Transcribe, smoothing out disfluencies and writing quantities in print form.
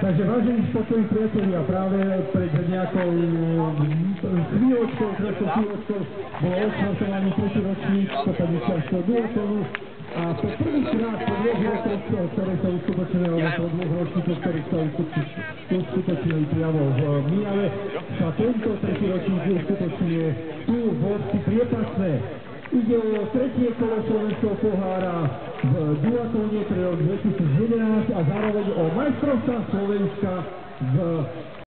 Takže vážení športoví priatelia, práve pred nejakou chvíľočkou, bolo odštartovaný tretí ročník 150. duatlonu a po prvýkrát po dvoch rokoch, ktoré sa uskutočnili, alebo po dvoch ročníkoch, ktoré sa uskutočnili priamo v Mijave, sa tento tretí ročník uskutočňuje tu v obci Priepasné. Ide o tretie kolo slovenského pohára v duatlone pre rok 2011 a zároveň o majstrovstvá Slovenska v